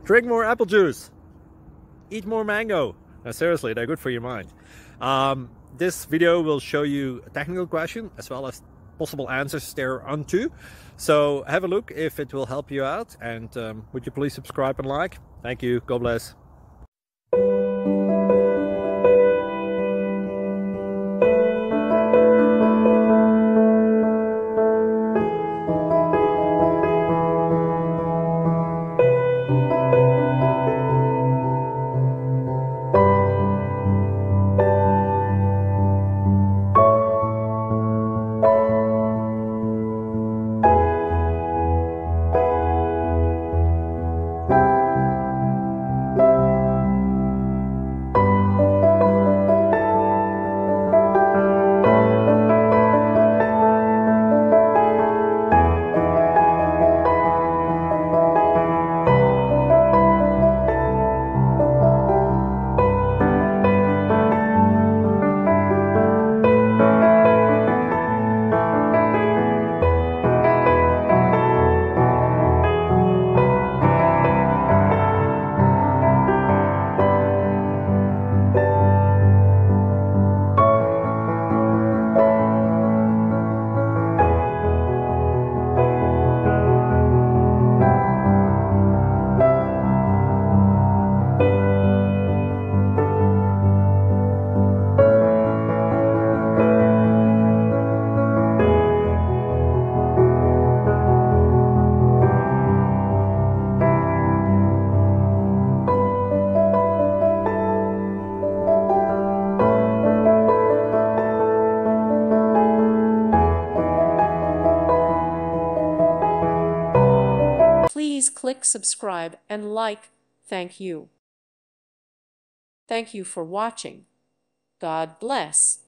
Drink more apple juice. Eat more mango. Now, seriously, they're good for your mind. This video will show you a technical question as well as possible answers thereunto. So have a look if it will help you out, and would you please subscribe and like? Thank you. God bless. Please click subscribe and like. Thank you. Thank you for watching. God bless.